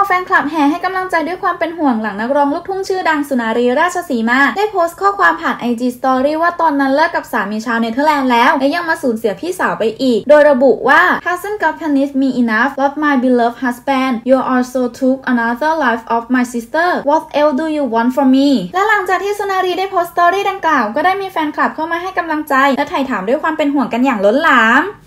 แฟนคลับแห่ให้กำลังใจด้วยความเป็นห่วงหลังนักร้องลูกทุ่งชื่อดังสุนารีราชสีมาได้โพสต์ข้อความผ่าน IG Story ว่าตอนนั้นเลิกกับสามีชาวเนเธอร์แลนด์แล้วและยังมาสูญเสียพี่สาวไปอีกโดยระบุว่า Hasn't God punished me enough love my beloved husband you also took another life of my sister what else do you want from me และหลังจากที่สุนารีได้โพสต์สตอรี่ดังกล่าวก็ได้มีแฟนคลับเข้ามาให้กำลังใจและไถ่ถามด้วยความเป็นห่วงกันอย่างล้นหลาม